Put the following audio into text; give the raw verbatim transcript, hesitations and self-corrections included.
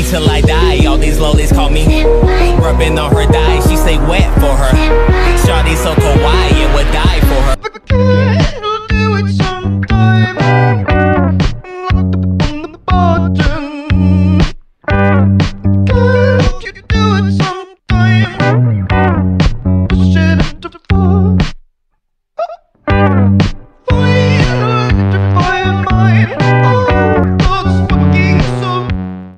till I die. All these lollies call me rubbing on her thigh. She say wet for her. Shawty so kawaii, and with